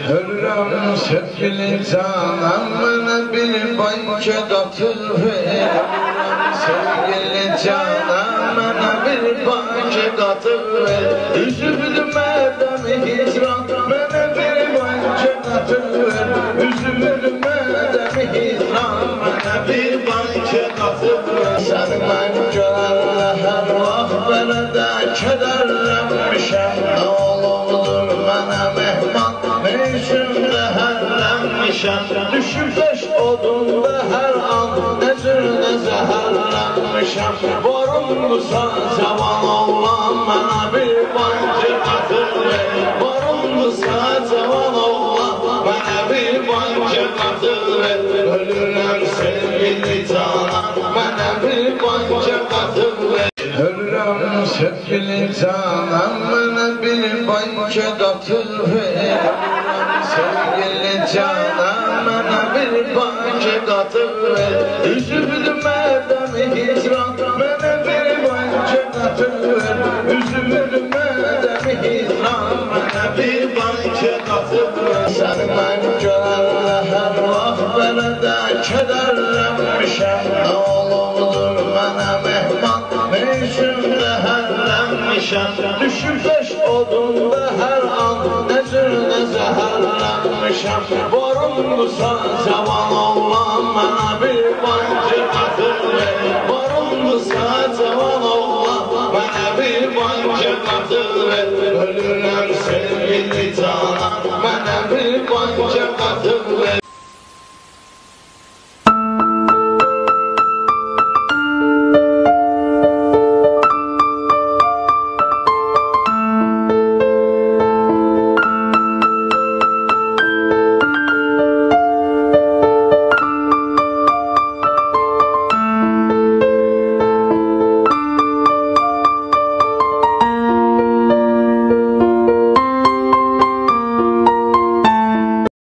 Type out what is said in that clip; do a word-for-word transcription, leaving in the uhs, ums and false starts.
Hürrem sevgili canım bana bir banka katıl ver. Sevgili canım bana bir banka katıl ver. Üzüldüm edem hicran bana bir banka katıl ver. Üzüldüm edem hicran bana bir banka katıl ver. Sen bankalarla her vaxt bana da kederlenmişim. Ne olur bana mehman mevsimde herlenmişim. Düşüp beş odunda her an nezirde zehirlenmişim. Varımlısa cavan oğlan bana bir banka katıl ver. Varımlısa cavan oğlan bana bir banka katıl ver. Ölürüm sevgili canan bana bir banka katıl ver. Hürrem sevgili canım bana bir banka katıl ver. Sevgili canım bana bir banka katıl ver. Üzüldüm edem hicran bana bir banka katıl ver. Üzüldüm edem hicran bana bir banka katıl ver. Sen bankalarla her vaxt bana da kederlenmişim. Ne olur bana mehman mevsimde herlenmişim. Düşüp beş odunda her an nezirde zehirlenmişim. Varımlısa cavan oğlan bana bir banka katıl ver. Varımlısa cavan oğlan bana bir banka katıl ver. Ölürüm sevgili canan bana bir banka katıl ver.